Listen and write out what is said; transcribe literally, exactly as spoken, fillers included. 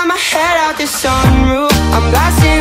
got my head out the sunroof, I'm blasting